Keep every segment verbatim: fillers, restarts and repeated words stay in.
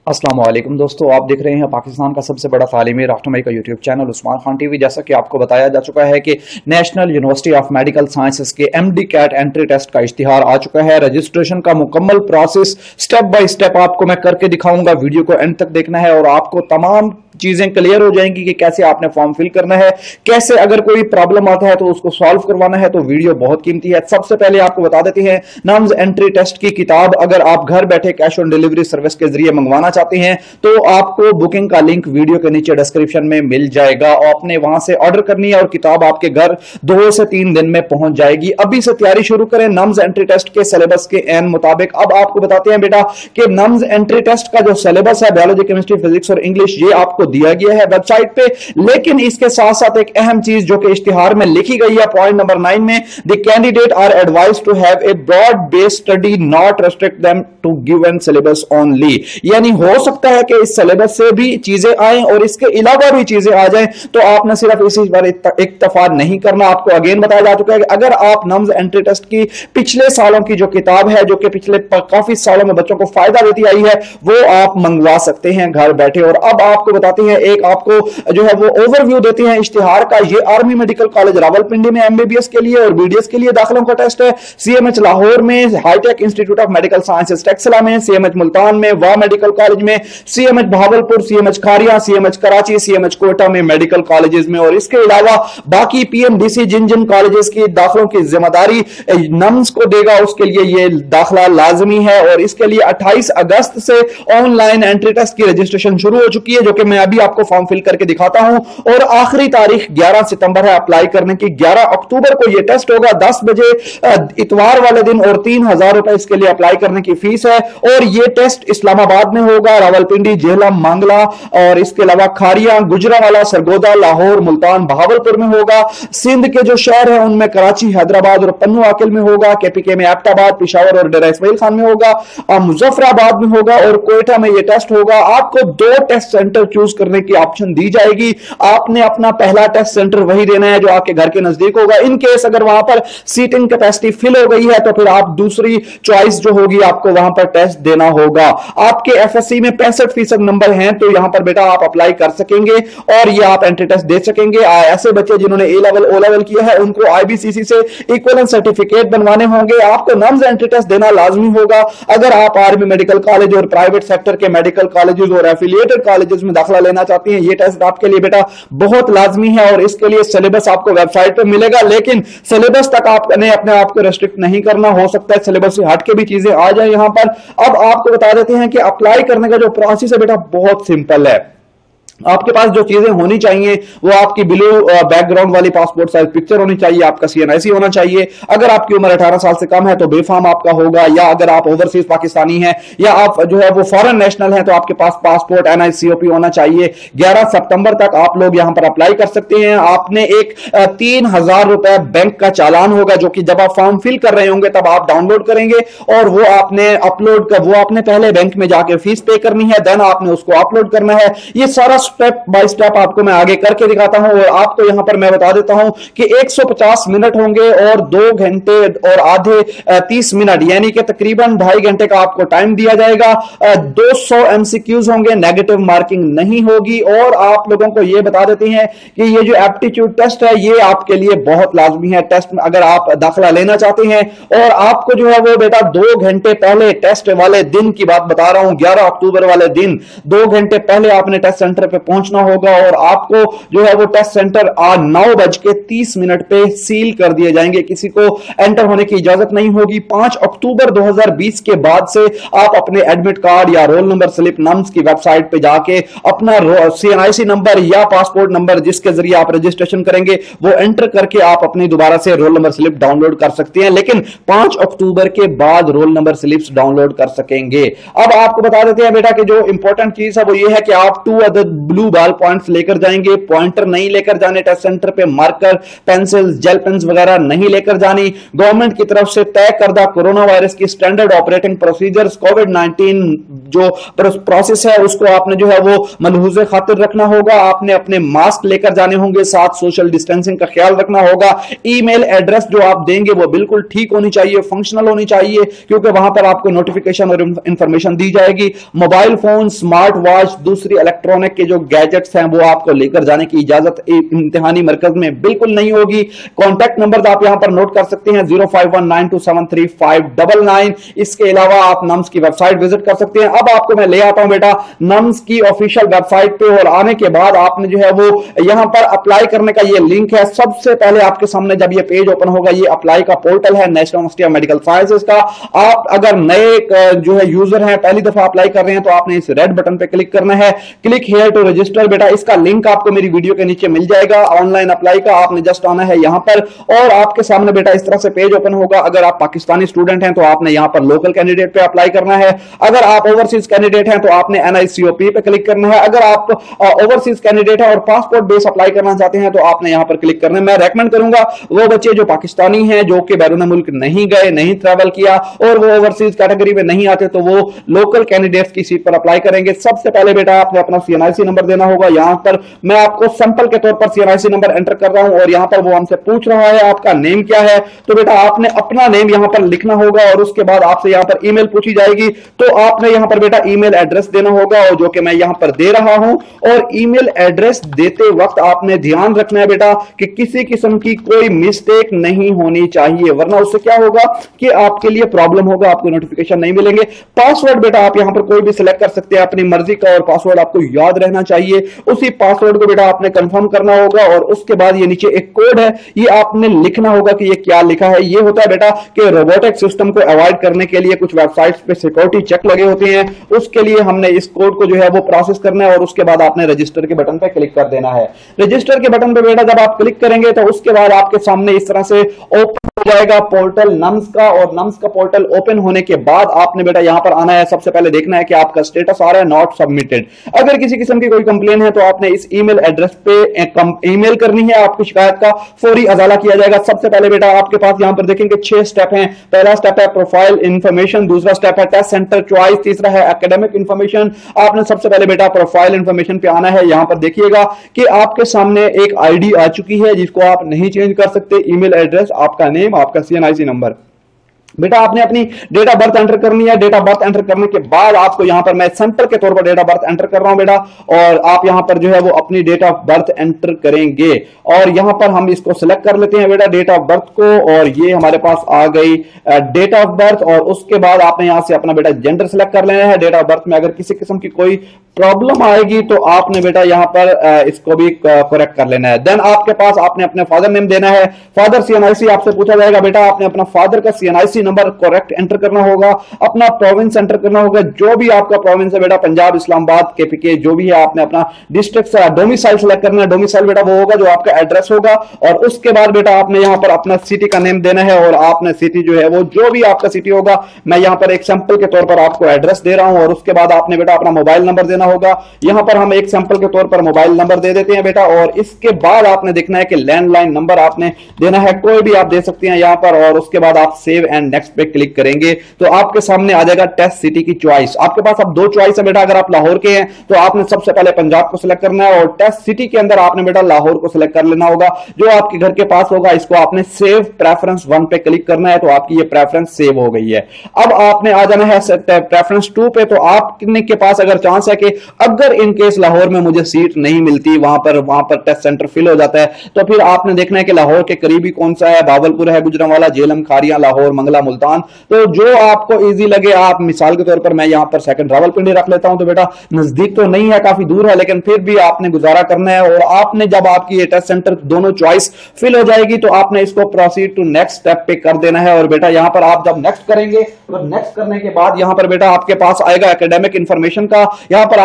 अस्सलाम वालेकुम दोस्तों, आप देख रहे हैं पाकिस्तान का सबसे बड़ा तालीमी रहनुमाई का YouTube channel Usman Khan TV. जैसा कि आपको बताया जा चुका है कि national university of medical sciences के एमडी कैट एंट्री टेस्ट का इश्तिहार आ चुका है। रजिस्ट्रेशन का मुकम्मल प्रोसेस स्टेप बाय स्टेप आपको मैं करके दिखाऊंगा। वीडियो को एंड तक देखना है और आपको तमाम चीजें क्लियर हो जाएंगी कि कैसे आपने फॉर्म फिल करना है, कैसे अगर कोई प्रॉब्लम आता है तो उसको सॉल्व करवाना है। तो वीडियो बहुत कीमती है। सबसे पहले आपको बता देते हैं, नम्स एंट्री टेस्ट की किताब अगर आप घर बैठे कैश ऑन डिलीवरी सर्विस के जरिए मंगवाना चाहते हैं तो आपको बुकिंग का लिंक वीडियो के नीचे डिस्क्रिप्शन में मिल जाएगा। आपने वहां से ऑर्डर करनी है और किताब आपके घर दो से तीन दिन में पहुंच जाएगी। अभी से तैयारी शुरू करें नम्स एंट्री टेस्ट के सिलेबस के एन मुताबिक। अब आपको बताते हैं बेटा कि नम्स एंट्री टेस्ट का जो सिलेबस है बायोलॉजी, केमिस्ट्री, फिजिक्स और इंग्लिश, ये आपको दिया गया है वेबसाइट पे। लेकिन इसके साथ साथ एक अहम चीज जो कि इश्तिहार में लिखी गई है पॉइंट नंबर नाइन में, the candidate are advised to have a broad based study, not restrict them to given syllabus only. यानी हो सकता है कि इस सिलेबस से भी चीजें आए और इसके अलावा भी चीजें आ जाएं, तो आपने सिर्फ इसी बार इक्तफा नहीं करना। आपको अगेन बताया जा चुका है कि अगर आप नम्स एंट्री टेस्ट की पिछले सालों की जो किताब है, जो कि पिछले काफी सालों में बच्चों को फायदा देती आई है, वो आप मंगवा सकते हैं घर बैठे। और अब आपको बताते हैं, एक आपको जो है वो ओवरव्यू देते हैं इश्तिहार का। ये आर्मी मेडिकल कॉलेज रावलपिंडी में एमबीबीएस के लिए और बीडीएस के लिए दाखिलों का टेस्ट है। सीएमएच लाहौर में, hi tech institute of medical sciences Taxila में, सीएमएच मुल्तान में, वाह मेडिकल कॉलेज में, CMH Bahawalpur, CMH Kharian, CMH Karachi, CMH Quetta में मेडिकल कॉलेजेस में। और इसके अलावा बाकी पीएमडीसी जिन जिन कॉलेजेस की दाखिलों की जिम्मेदारी नम्स को देगा, उसके लिए ये दाखिला लाजमी है। और इसके लिए अट्ठाईस अगस्त से ऑनलाइन एंट्री टेस्ट की रजिस्ट्रेशन शुरू हो चुकी है, जो कि मैं अभी आपको फॉर्म फिल करके दिखाता हूं। और आखिरी तारीख ग्यारह सितंबर है अप्लाई करने की। ग्यारह अक्टूबर को यह टेस्ट होगा दस बजे इतवार वाले दिन और तीन हजार रुपए इसके लिए अप्लाई करने की फीस है। और यह टेस्ट इस्लामाबाद में होगा, रावलपिंडी, जेहलम, मांगला और इसके अलावा खारिया, गुजरावाला, सरगोदा, लाहौर, मुल्तान, बहावलपुर में होगा। सिंध के जो शहर है उनमें कराची, हैदराबाद और पन्नू आकिल में होगा। केपीके में एबटाबाद, पिशावर और डेरा इस्माइल खान में होगा। मुजफ्फराबाद में होगा और कोयटा में यह टेस्ट होगा। आपको दो टेस्ट सेंटर चूज करने की ऑप्शन दी जाएगी। आपने अपना पहला टेस्ट सेंटर वही देना है जो आपके घर के नजदीक होगा। इन केस अगर वहां पर सीटिंग कैपेसिटी फिल हो गई है तो फिर आप दूसरी चॉइस जो होगी आपको वहां पर टेस्ट देना होगा। आपके एफएससी में पैंसठ फीसद नंबर हैं तो यहां पर बेटा आप अप्लाई कर सकेंगे और ये आप एंट्री टेस्ट दे सकेंगे। ऐसे बच्चे जिन्होंने ए लेवल, ओ लेवल किया है उनको आईबीसीसी से इक्विवेलेंट सर्टिफिकेट बनवाने होंगे। आपको नम्स एंट्री टेस्ट देना लाजमी होगा। अगर आप आर्मी मेडिकल कॉलेज और प्राइवेट सेक्टर के मेडिकल कॉलेजेस और एफिलिएटेड कॉलेजेस में दाखिला लेना चाहती हैं, ये टेस्ट आपके लिए बेटा बहुत लाजमी है। और इसके लिए सिलेबस आपको वेबसाइट पर मिलेगा, लेकिन सिलेबस तक आपने अपने आप को रेस्ट्रिक्ट नहीं करना। हो सकता है सिलेबस से हट के भी चीजें आ जाए यहां पर। अब आपको बता देते हैं कि अप्लाई करने का जो प्रोसेस है बेटा बहुत सिंपल है। आपके पास जो चीजें होनी चाहिए वो आपकी ब्लू बैकग्राउंड वाली पासपोर्ट साइज पिक्चर होनी चाहिए, आपका सीएनआईसी होना चाहिए। अगर आपकी उम्र अठारह साल से कम है तो बेफाम आपका होगा, या अगर आप ओवरसीज पाकिस्तानी हैं या आप जो है वो फॉरेन नेशनल हैं तो आपके पास पासपोर्ट एनआईसीओपी होना चाहिए। ग्यारह सितंबर तक आप लोग यहां पर अप्लाई कर सकते हैं। आपने एक तीन हजार रुपए बैंक का चालान होगा जो कि जब आप फॉर्म फिल कर रहे होंगे तब आप डाउनलोड करेंगे और वो आपने अपलोड कर वो आपने पहले बैंक में जाके फीस पे करनी है, देन आपने उसको अपलोड करना है। ये सारा स्टेप बाय स्टेप आपको मैं आगे करके दिखाता हूं। और आपको यहां पर मैं बता देता हूं कि एक सौ पचास मिनट होंगे और दो घंटे और आधे तीस मिनट यानी कि तकरीबन ढाई घंटे का आपको टाइम दिया जाएगा। दो सौ एमसीक्यूज होंगे, नेगेटिव मार्किंग नहीं होगी। और आप लोगों को यह बता देते हैं कि ये जो एप्टीट्यूड टेस्ट है ये आपके लिए बहुत लाजमी है टेस्ट में अगर आप दाखिला लेना चाहते हैं। और आपको जो है वो बेटा दो घंटे पहले, टेस्ट वाले दिन की बात बता रहा हूं, ग्यारह अक्टूबर वाले दिन दो घंटे पहले आपने टेस्ट सेंटर पे पहुंचना होगा। और आपको जो है वो टेस्ट सेंटर आज नौ बज के तीस मिनट पे सील कर दिए जाएंगे, किसी को एंटर होने की इजाजत नहीं होगी। पांच अक्टूबर दो हज़ार बीस के बाद से आप अपने एडमिट कार्ड या रोल नंबर स्लिप नम्स की वेबसाइट पे जाके अपना सीएनआईसी नंबर या पासपोर्ट नंबर जिसके जरिए आप रजिस्ट्रेशन करेंगे वो एंटर करके आप अपनी दोबारा से रोल नंबर स्लिप डाउनलोड कर सकते हैं। लेकिन पांच अक्टूबर के बाद रोल नंबर स्लिप्स डाउनलोड कर सकेंगे। अब आपको बता देते हैं बेटा कि जो इंपॉर्टेंट चीज है वो ये है कि आप two other blue ball points लेकर जाएंगे, पॉइंटर नहीं लेकर जाने टेस्ट सेंटर पे, मार्कर, पेंसिल, जेल पेन्स वगैरह नहीं लेकर जानी। गवर्नमेंट की तरफ से तय करदा कोरोना वायरस की standard operating procedures, COVID nineteen जो प्रोसेस है उसको आपने जो है वो मलहूज़े खातिर रखना होगा। आपने अपने मास्क लेकर जाने होंगे, साथ सोशल डिस्टेंसिंग का ख्याल रखना होगा। ईमेल एड्रेस जो आप देंगे वो बिल्कुल ठीक होनी चाहिए, फंक्शनल होनी चाहिए, क्योंकि वहां पर आपको नोटिफिकेशन और इंफॉर्मेशन दी जाएगी। मोबाइल फोन, स्मार्ट वॉच, दूसरी इलेक्ट्रॉनिक के जो गैजेट्स हैं वो आपको लेकर जाने की इजाजत इम्तिहानी मरकज में बिल्कुल नहीं होगी। कॉन्टैक्ट नंबर आप यहां पर नोट कर सकते हैं, zero five one nine two seven three five double nine. इसके अलावा आप नम्स की वेबसाइट विजिट कर सकते हैं। अब आपको मैं ले आता हूं बेटा नम्स की ऑफिशियल वेबसाइट पे, और आने के बाद आपने जो है वो यहां पर अप्लाई करने का ये लिंक है। सबसे पहले आपके सामने जब ये पेज ओपन होगा, ये अप्लाई का पोर्टल है national university of medical sciences का। आप अगर नए जो है यूजर हैं, पहली दफा अप्लाई कर रहे हैं, तो आपने इस रेड बटन पे क्लिक करना है, क्लिक हियर टू रजिस्टर। बेटा इसका लिंक आपको मेरी वीडियो के नीचे मिल जाएगा ऑनलाइन अप्लाई का। आपने जस्ट आना है यहां पर, और आपके सामने बेटा इस तरह से पेज ओपन होगा। अगर आप पाकिस्तानी स्टूडेंट हैं तो आपने यहां पर लोकल कैंडिडेट पे अप्लाई करना है। अगर आप ओवरसीज कैंडिडेट हैं तो आपने एनआईसीओपी पे क्लिक करना है। अगर आप ओवरसीज कैंडिडेट हैं और पासपोर्ट बेस अप्लाई करना चाहते हैं तो आपने यहां पर क्लिक करना है। मैं रेकमेंड करूंगा वो बच्चे जो पाकिस्तानी हैं, जो कि बैरून मुल्क नहीं गए, नहीं ट्रैवल किया और वो ओवरसीज कैटेगरी में नहीं आते, तो वो लोकल कैंडिडेट्स की सीट पर अप्लाई करेंगे। सबसे पहले बेटा आपने अपना सीएनआईसी नंबर देना होगा। यहां पर मैं आपको सैंपल के तौर पर सीएनआईसी नंबर एंटर कर रहा हूं, और यहां पर वो हमसे पूछ रहा है आपका नेम क्या है, तो बेटा आपने अपना नेम यहां पर लिखना होगा, और उसके बाद आपसे यहां पर ईमेल पूछी जाएगी, तो आपने यहां पर बेटा ईमेल एड्रेस देना होगा, और जो कि मैं यहां पर दे रहा हूं। और ईमेल एड्रेस देते वक्त आपने ध्यान रखना है बेटा कि किसी किस्म की कोई मिस्टेक नहीं होनी चाहिए, वरना उससे क्या होगा कि आपके लिए प्रॉब्लम होगा, आपको नोटिफिकेशन नहीं मिलेंगे। पासवर्ड बेटा आप यहां पर कोई भी सिलेक्ट कर सकते हैं अपनी मर्जी का, और पासवर्ड आपको याद रहना चाहिए। उसी पासवर्ड को बेटा आपने कंफर्म करना होगा, और उसके बाद ये नीचे एक कोड है, ये आपने लिखना होगा कि ये क्या लिखा है। ये होता है बेटा कि रोबोटिक सिस्टम को अवॉइड करने के लिए कुछ वेबसाइट्स पे सिक्योरिटी चेक लगे होते हैं, उसके लिए हमने इस कोड को जो है वो प्रोसेस करना है, और उसके बाद आपने रजिस्टर के बटन पे क्लिक कर देना है। रजिस्टर के बटन पे बेटा जब आप क्लिक करेंगे तो उसके बाद आपके सामने इस तरह से ओपन हो जाएगा पोर्टल नम्स का, और नम्स का पोर्टल ओपन होने के बाद आपने बेटा यहां पर आना है। सबसे पहले देखना है कि आपका स्टेटस आ रहा है नॉट सबमिटेड। अगर किसी किस्म की कोई कंप्लेन है तो आपने इस ईमेल एड्रेस पे ईमेल करनी है, आपकी शिकायत का फौरी अजाला किया जाएगा। सबसे पहले बेटा आपके पास यहां पर देखेंगे छह स्टेप हैं। पहला स्टेप है प्रोफाइल इंफॉर्मेशन, दूसरा स्टेप है टेस्ट सेंटर चॉइस, तीसरा है एकेडमिक इंफॉर्मेशन। आपने सबसे पहले बेटा प्रोफाइल इंफॉर्मेशन पे आना है। यहां पर देखिएगा कि आपके सामने एक आईडी आ चुकी है जिसको आप नहीं चेंज कर सकते। ईमेल एड्रेस, आपका नेम, आपका सीएनआईसी नंबर। बेटा आपने अपनी डेट ऑफ बर्थ एंटर करनी है। डेट ऑफ बर्थ एंटर करने के बाद आपको यहां पर मैं सैंपल के तौर पर डेट ऑफ बर्थ एंटर कर रहा हूं बेटा, और आप यहां पर जो है वो अपनी डेट ऑफ बर्थ एंटर करेंगे, और यहां पर हम इसको सिलेक्ट कर लेते हैं बेटा डेट ऑफ बर्थ को, और ये हमारे पास आ गई डेट ऑफ बर्थ। और उसके बाद आपने यहां से अपना बेटा जेंडर सिलेक्ट कर लेना है। डेट ऑफ बर्थ में अगर किसी किस्म की कोई प्रॉब्लम आएगी तो आपने बेटा यहां पर इसको भी करेक्ट कर लेना है। देन आपके पास आपने अपने फादर नेम देना है। फादर सीएनआईसी आपसे पूछा जाएगा बेटा, आपने अपना फादर का सीएनआईसी नंबर करेक्ट एंटर करना होगा, अपना प्रोविंस एंटर करना होगा, जो भी आपका प्रोविंस है बेटा, पंजाब, इस्लामाबाद, केपीके, जो भी है, आपने अपना डिस्ट्रिक्ट से डोमिसाइल सेलेक्ट करना है। डोमिसाइल बेटा वो होगा जो आपका एड्रेस होगा, और उसके बाद बेटा आपने यहां पर अपना सिटी का नेम देना है, और आपने सिटी जो है वो जो भी आपका सिटी होगा, मैं यहां पर एक सैंपल के तौर पर आपको एड्रेस दे रहा हूं, और उसके बाद आपने बेटा अपना मोबाइल नंबर देना होगा। यहां पर हम एक सैंपल के तौर पर मोबाइल नंबर दे देते हैं बेटा, और इसके बाद आपने देखना है कि लैंडलाइन नंबर आपने देना है, कोई भी आप दे सकते हैं यहां पर, और उसके बाद आप सेव एंड नेक्स्ट पे क्लिक करेंगे तो आपके सामने आ जाएगा टेस्ट सिटी की चॉइस। आपके पास अब दो चॉइस है बेटा, अगर आप लाहौर के हैं तो आपने सबसे पहले पंजाब को सिलेक्ट करना है, और टेस्ट सिटी के अंदर आपने बेटा लाहौर को सिलेक्ट कर लेना होगा, जो आपके घर के पास होगा। इसको आपने सेव प्रेफरेंस वन पे क्लिक करना है, तो आपकी ये प्रेफरेंस सेव हो गई है। अब आपने आ जाना है प्रेफरेंस टू पे, तो आपके के पास अगर चांस है कि अगर इन केस लाहौर में मुझे सीट नहीं मिलती, वहां पर वहां पर टेस्ट सेंटर फिल हो जाता है, तो फिर आपने देखना है कि लाहौर के करीबी कौन सा है, बावलपुर है, गुजरांवाला, जेलम, खारिया, लाहौर, मंगला, मुल्तान। तो जो आपको इजी लगे, आप मिसाल के तौर पर मैं यहां पर सेकंड रावलपिंडी रख लेता हूं, तो बेटा नजदीक तो नहीं है, काफी दूर है, लेकिन फिर भी आपने गुजारा करना है। और आपने जब आपकी ये टेस्ट सेंटर दोनों चॉइस फिल हो जाएगी तो आपने इसको प्रोसीड टू नेक्स्ट स्टेप पे कर देना है। और बेटा यहां पर आप जब नेक्स्ट करेंगे तो नेक्स्ट करने के बाद यहां पर बेटा आपके पास आएगा एकेडमिक इंफॉर्मेशन का। यहां पर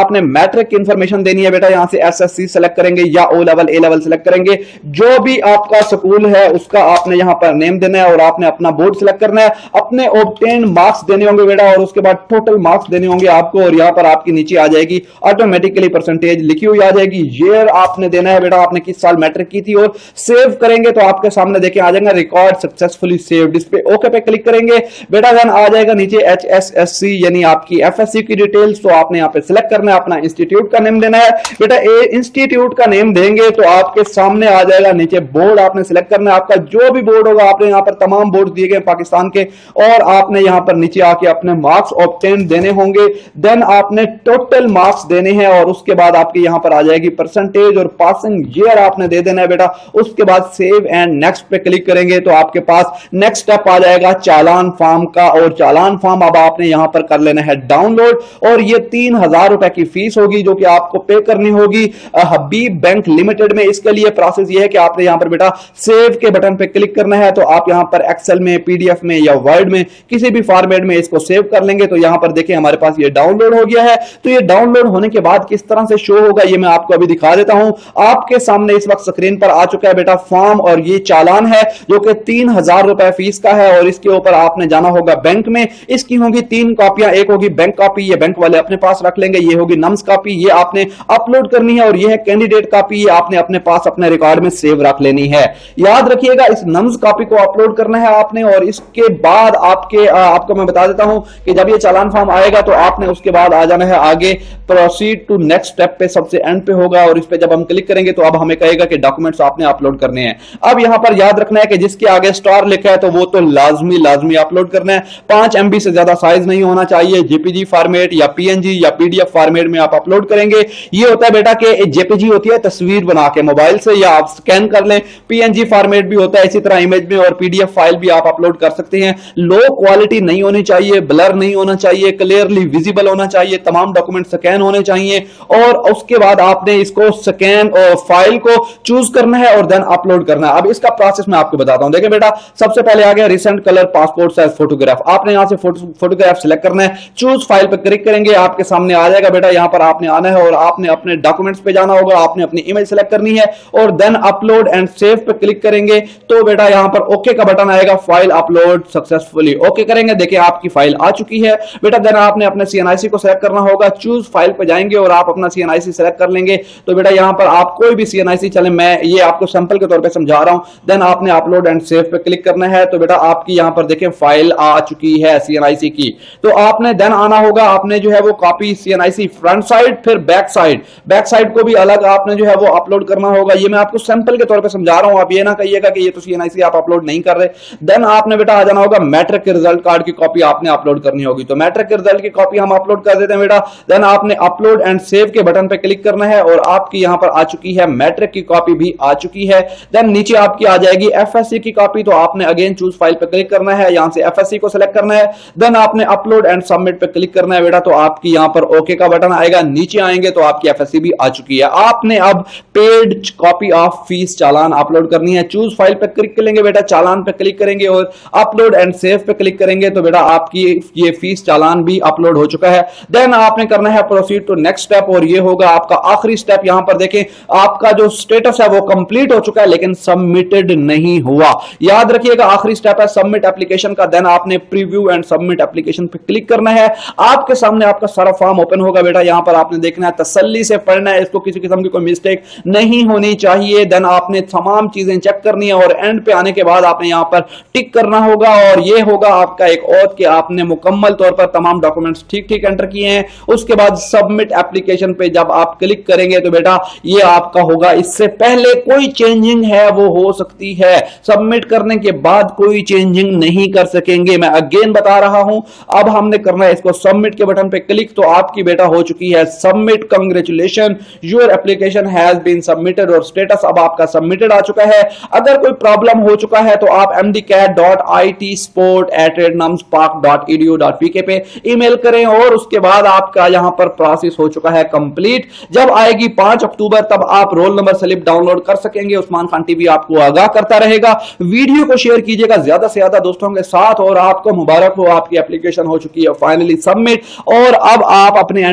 आपने मैट्रिक की इंफॉर्मेशन देनी है बेटा, यहां से एसएससी सेलेक्ट करेंगे या O level A level select करेंगे, जो भी आपका स्कूल है उसका आपने यहां पर नेम देना है और आपने अपना बोर्ड सेलेक्ट करना है, अपने ऑब्टेन मार्क्स देने होंगे बेटा और उसके बाद टोटल मार्क्स देने होंगे आपको, और यहां पर आपकी नीचे आ जाएगी ऑटोमेटिकली परसेंटेज लिखी हुई आ जाएगी, ईयर आपने देना है बेटा, आपने किस साल मैट्रिक की थी, और सेव करेंगे तो आपके सामने देखें आ जाएगा रिकॉर्ड सक्सेसफुली सेव्ड, इस पे ओके पे क्लिक करेंगे बेटा, देन आ जाएगा नीचे एचएसएससी यानी आपकी एफएससी की डिटेल्स, तो आपने यहां पे सिलेक्ट करना है, अपना इंस्टीट्यूट का नेम देना है बेटा, ए इंस्टीट्यूट का नेम देंगे तो आपके सामने आ जाएगा नीचे बोर्ड, आपने सिलेक्ट करना है, आपका जो भी बोर्ड होगा, आपने यहां पर तमाम बोर्ड दिए गए पाकिस्तान के, और आपने यहां पर नीचे आके अपने मार्क्स ऑब्टेन देने होंगे, देन आपने टोटल मार्क्स देने हैं, और उसके बाद आपके यहां पर आ जाएगी परसेंटेज और पासिंग ईयर आपने दे देना है बेटा, उसके बाद सेव एंड नेक्स्ट पे क्लिक करेंगे तो आपके पास नेक्स्ट स्टेप आ जाएगा चालान फॉर्म का, और चालान फॉर्म अब आपने यहां पर कर लेना है डाउनलोड, और ये तीन हजार रुपए की फीस होगी जो कि आपको पे करनी होगी हबीब बैंक लिमिटेड में। इसके लिए प्रोसेस ये है कि आपने यहां पर बेटा सेव के बटन पे क्लिक करना है, तो आप यहां पर एक्सेल में, पीडीएफ में या वर्ड में किसी भी फॉर्मेट में इसको सेव कर लेंगे, तो यहां पर देखिए हमारे पास ये डाउनलोड हो गया है। तो ये डाउनलोड होने के बाद किस तरह से शो होगा ये मैं आपको अभी दिखा देता हूं। आपके सामने इस वक्त स्क्रीन पर आ चुका है बेटा फॉर्म, और ये चालान है जो कि तीन हजार रुपए फीस का है, और इसके ऊपर आपने जाना होगा बैंक में, इसकी होगी तीन कॉपियां, एक होगी बैंक कॉपी, ये बैंक वाले अपने पास रख लेंगे, ये होगी नम्स कॉपी, ये आपने अपलोड करनी है, और ये है कैंडिडेट कॉपी, ये आपने अपने पास अपने रिकॉर्ड में सेव रख लेनी है। याद रखिएगा इस नम्स कॉपी को अपलोड करना है आपने, और इसके बाद आपके आ, आपको मैं बता देता हूं कि जब ये चालान फॉर्म आएगा तो आपने उसके बाद आ जाना है आगे प्रोसीड टू नेक्स्ट स्टेप पे, सबसे एंड पे होगा, और इस पे जब हम क्लिक करेंगे तो अब हमें कहेगा कि डॉक्यूमेंट्स आपने अपलोड करने हैं। अब यहां पर याद रखना है कि जिसके आगे स्टार लिखा है तो वो तो लाजमी लाजमी अपलोड करना है, पांच एमबी से ज्यादा साइज नहीं होना चाहिए, जेपीजी फॉर्मेट या पीएनजी या पीडीएफ फॉर्मेट में आप अपलोड करेंगे। ये होता है बेटा कि जेपीजी होती है तस्वीर बना के मोबाइल से या आप स्कैन कर लें, पीएनजी फॉर्मेट भी होता है इसी तरह इमेज में, और पीडीएफ फाइल भी आप अपलोड कर सकते हैं। लो क्वालिटी नहीं होनी चाहिए, ब्लर नहीं होना चाहिए, क्लियरली विजिबल होना चाहिए, तमाम डॉक्यूमेंट स्कैन होने चाहिए, और उसके बाद आपने इसको स्कैन और फाइल को चूज करना है और देन अपलोड करना है। अब इसका प्रोसेस मैं आपको बताता हूं। देखिए बेटा सबसे पहले आ गया recent colour passport size photograph, आपने यहां से फोटोग्राफ सिलेक्ट करना है, चूज फाइल पर क्लिक करेंगे, आपके सामने आ जाएगा बेटा, यहां पर आपने आना है और आपने अपने डॉक्यूमेंट्स पे जाना होगा, आपने अपनी इमेज सेलेक्ट करनी है और देन अपलोड एंड सेव पे क्लिक करेंगे तो बेटा यहां पर ओके का बटन आएगा, फाइल अपलोड सक्सेसफुली, ओके करेंगे, देखिए आपकी फाइल आ चुकी है बेटा। देन आपने अपने सीएनआईसी को सेलेक्ट करना होगा, चूज फाइल पे जाएंगे और आप अपना सीएनआईसी सेलेक्ट कर लेंगे, तो बेटा यहां पर आप कोई भी सीएनआईसी चले, मैं ये आपको सैंपल के तौर पे समझा रहा हूं। देन आपने अपलोड एंड सेव पे क्लिक करना है, तो बेटा आपकी यहां पर देखें फाइल आ चुकी है सीएनआईसी की। तो आपने देन आना होगा, आपने जो है वो कॉपी सीएनआईसी फ्रंट साइड फिर बैक साइड, बैक साइड को भी अलग आपने जो है वो अपलोड करना होगा। ये मैं आपको सैंपल के तौर पे समझा रहा हूं, आप ये ना कहिएगा कि ये तो सीएनआईसी आप अपलोड नहीं कर रहे। देन आपने बेटा आ जाना होगा, मैट्रिक के रिजल्ट कार्ड की कॉपी आपने अपलोड करनी होगी, तो मैट्रिक के रिजल्ट की कॉपी हम अपलोड कर देते हैं बेटा। देन आपने अपलोड एंड सेव के बटन पे क्लिक करना है और आपकी यहां पर आ चुकी है मैट्रिक की कॉपी भी आ चुकी है। देन नीचे आपकी आ जाएगी एफएससी की कॉपी, तो आपने अगेन चूज फाइल पे क्लिक करना है, यहां से एफएससी को सिलेक्ट करना है, देन आपने अपलोड एंड सबमिट पे क्लिक करना है बेटा, तो आपकी यहां पर ओके का बटन आएगा, नीचे आएंगे तो आपकी एफएससी भी आ चुकी है। आपने अब पेड कॉपी ऑफ फीस चालान अपलोड करनी है, चूज फाइल पे क्लिक करेंगे बेटा, चालान पे क्लिक करेंगे और अपलोड एंड सेव पे क्लिक करेंगे तो बेटा आपकी ये फीस चालान भी अपलोड हो चुका है। देन आपने करना है प्रोसीड टू नेक्स्ट स्टेप, और ये होगा आपका आखिरी स्टेप। यहां पर देखें आपका जो स्टेटस है वो कंप्लीट हो चुका है लेकिन सबमिटेड नहीं हुआ। याद रखिएगा आखिरी स्टेप है सबमिट एप्लीकेशन का। देन आपने प्रीव्यू एंड सबमिट एप्लीकेशन पे क्लिक करना है, आपके सामने आपका सारा फॉर्म ओपन होगा बेटा, यहां पर आपने देखना है, तसल्ली से पढ़ना है, इसको किसी किस्म की कोई मिस्टेक नहीं होनी चाहिए। देन आपने तमाम चीजें चेक करनी है और एंड पे आने के बाद आपने यहां पर टिक करना होगा, और ये होगा आपका एक और कि आपने मुकम्मल तौर पर तमाम डॉक्यूमेंट्स ठीक ठीक एंटर किए हैं। उसके बाद सबमिट एप्लीकेशन पे जब आप क्लिक करेंगे तो बेटा ये आपका होगा। इससे पहले कोई चेंजिंग है वो हो सकती है, सबमिट करने के बाद कोई चेंजिंग नहीं कर सकेंगे, मैं अगेन बता रहा हूं। अब हमने करना है इसको सबमिट के बटन पे क्लिक, तो आपकी बेटा हो चुकी है submit, congratulation your application has been submitted, और स्टेटस अब आपका सबमिटेड आ चुका है। अगर कोई प्रॉब्लम हो चुका है तो आप M D cat dot I T support at numspak dot E D U dot P K पे ईमेल करें, और उसके बाद आपका यहां पर प्रोसेस हो चुका है कंप्लीट। जब आएगी पांच अक्टूबर तब आप रोल नंबर स्लिप डाउनलोड कर सकेंगे। उस्मान खान टीवी आपको आगाह करता रहेगा। वीडियो को शेयर कीजिएगा ज्यादा से ज्यादा दोस्तों के साथ, और आपको मुबारक हो, आपकी एप्लीकेशन हो चुकी है फाइनली सबमिट, और अब आप अपने एंट्री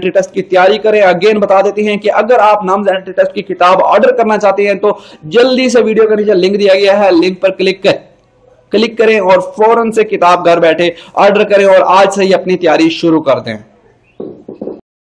एंट्री टेस्ट की तैयारी करें। अगेन बता देते हैं कि अगर आप नाम्स एंट्री टेस्ट की किताब ऑर्डर करना चाहते हैं तो जल्दी से वीडियो के नीचे लिंक दिया गया है, लिंक पर क्लिक कर क्लिक करें और फौरन से किताब घर बैठे ऑर्डर करें और आज से ही अपनी तैयारी शुरू कर दें।